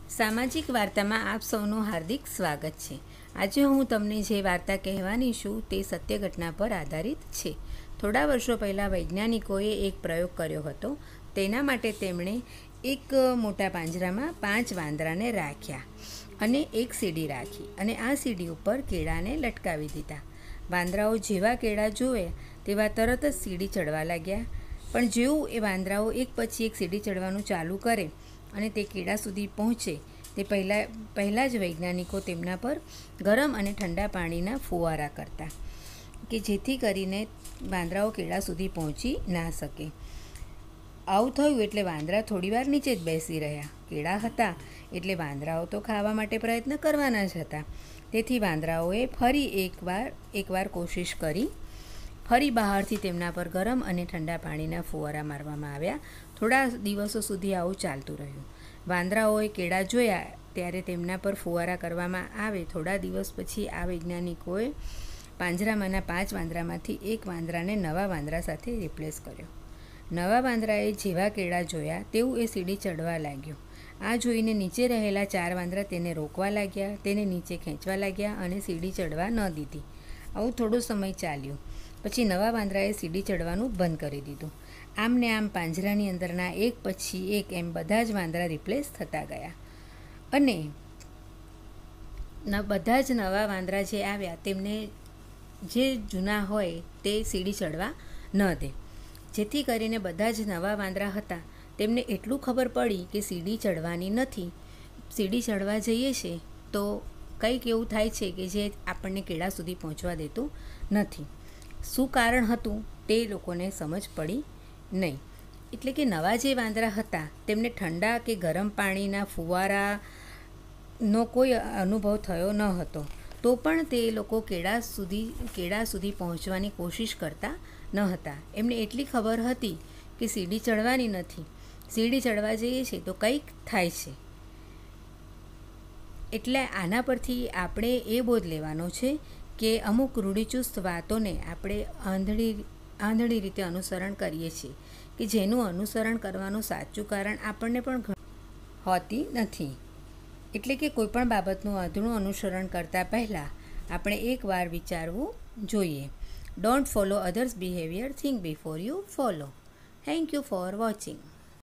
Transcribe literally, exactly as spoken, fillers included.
સામાજિક વાર્તામાં આપ સૌનું હાર્દિક સ્વાગત છે। આજે હું તમને જે વાર્તા કહેવાની છું તે સત્ય ઘટના પર આધારિત છે। થોડા વર્ષો પહેલાં વૈજ્ઞાનિકોએ એક પ્રયોગ કર્યો હતો। તેના માટે તેમણે એક મોટા પાંજરામાં પાંચ વાંદરાને રાખ્યા અને એક સીડી રાખી અને આ સીડી ઉપર કેળાને લટકાવી દીધા। વાંદરાઓ જેવા કેળા જુએ તેવા તરત જ સીડી ચડવા લાગ્યા, પણ જેવું એ વાંદરાઓ એક પછી એક સીડી ચડવાનું ચાલુ કરે અને તે કેળા સુધી પહોંચે તે પહેલાં પહેલાં જ વૈજ્ઞાનિકો તેમના પર ગરમ અને ઠંડા પાણીના ફુવારા કરતા કે જેથી કરીને વાંદરાઓ કેળા સુધી પહોંચી ના શકે। આવું થયું એટલે વાંદરા થોડીવાર નીચે જ બેસી રહ્યા। કેળા હતા એટલે વાંદરાઓ તો ખાવા માટે પ્રયત્ન કરવાના જ હતા। તેથી વાંદરાઓએ ફરી એકવાર એકવાર કોશિશ કરી। ફરી બહારથી તેમના પર ગરમ અને ઠંડા પાણીના ફુવારા મારવામાં આવ્યા। થોડા દિવસો સુધી આવું ચાલતું રહ્યું। વાંદરાઓએ કેળા જોયા ત્યારે તેમના પર ફુવારા કરવામાં આવે। થોડા દિવસ પછી આ વૈજ્ઞાનિકોએ પાંજરામાંના પાંચ વાંદરામાંથી એક વાંદરાને નવા વાંદરા સાથે રિપ્લેસ કર્યો। નવા વાંદરાએ જેવા કેળા જોયા તેવું એ સીડી ચડવા લાગ્યો। આ જોઈને નીચે રહેલા ચાર વાંદરા તેને રોકવા લાગ્યા, તેને નીચે ખેંચવા લાગ્યા અને સીડી ચડવા ન દીધી। આવું થોડો સમય ચાલ્યું પછી નવા વાંદરાએ સીડી ચડવાનું બંધ કરી દીધું। આમ ને આમ પાંજરાની અંદરના એક પછી એક એમ બધા જ વાંદરા રિપ્લેસ થતા ગયા અને બધા જ નવા વાંદરા જે આવ્યા તેમને જે જૂના હોય તે સીડી ચડવા ન દે, જેથી કરીને બધા જ નવા વાંદરા હતા તેમને એટલું ખબર પડી કે સીડી ચડવાની નથી। સીડી ચડવા જઈએ છે તો કંઈક એવું થાય છે કે જે આપણને કેળા સુધી પહોંચવા દેતું નથી। શું કારણ હતું તે લોકોને સમજ પડી નહીં। એટલે કે નવા જે વાંદરા હતા તેમને ઠંડા કે ગરમ પાણીના ફુવારાનો કોઈ અનુભવ થયો ન હતો, તો પણ તે લોકો કેળા સુધી કેળા સુધી પહોંચવાની કોશિશ કરતા ન હતા। એમને એટલી ખબર હતી કે સીડી ચડવાની નથી, સીડી ચડવા જઈએ છીએ તો કંઈક થાય છે। એટલે આના પરથી આપણે એ બોધ લેવાનો છે કે અમુક રૂઢિચુસ્ત વાતોને આપણે આંધળી આંધળી રીતે અનુસરણ કરીએ છીએ કે જેનું અનુસરણ કરવાનું સાચું કારણ આપણને પણ હોતી નથી। એટલે કે કોઈપણ બાબતનું આંધળું અનુસરણ કરતાં પહેલાં આપણે એકવાર વિચારવું જોઈએ। Don't follow others behaviour, think before you follow. Thank you for watching.